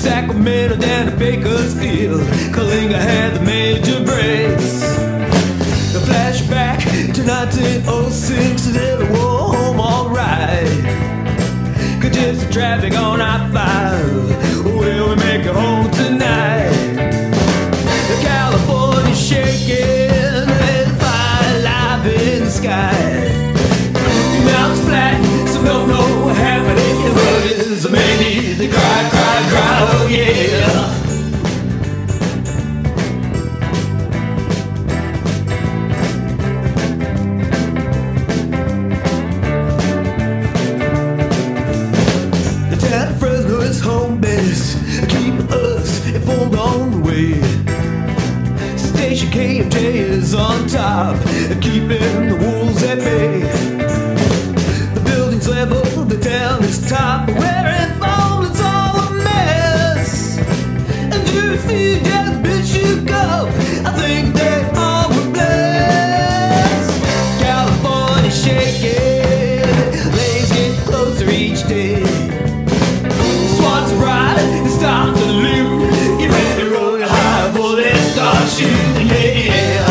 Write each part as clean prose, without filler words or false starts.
Sacramento down to Bakersfield, Kalinga had the major breaks. The flashback to 1906, they wore home alright. Congested traffic on I-5, will we make it home tonight? California shaking, there's fire alive in the sky. Mountains flat, some don't know what happened in the woods. May need to cry, cry, cry, oh yeah. The town of Fresno is home base, keep us informed on the way. Station KMJ is on top, keeping the wolves at bay. The building's level, the town is top, where it falls it's all a mess. And if you just bitch you go, I think they all were blessed. California shaking, lanes get closer each day. Swats ride and start to loot. You better roll your high bullet, start shooting, yeah.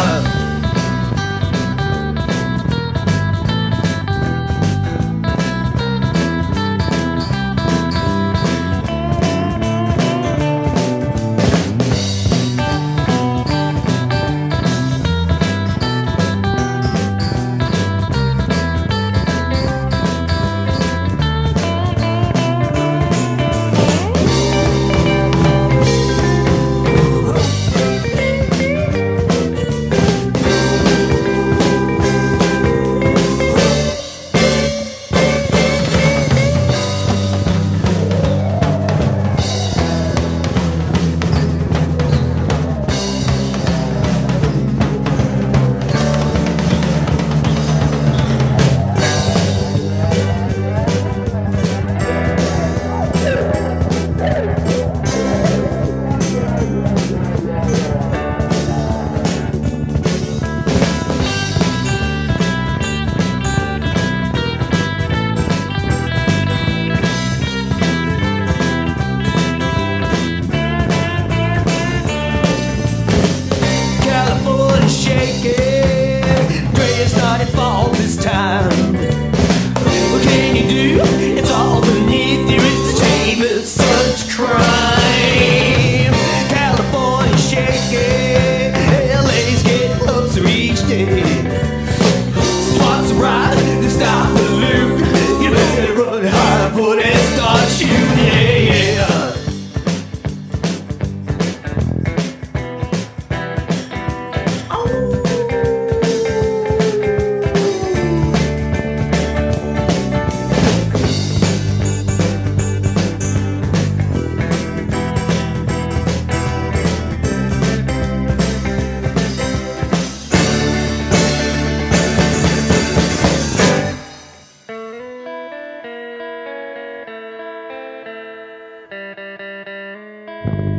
Fall this time. What can you do? It's all beneath you. It's the shame of such crime. California shaking, LA's getting closer each day. Swats ride to stop the loop. You better run hard for that start shooting, yeah. You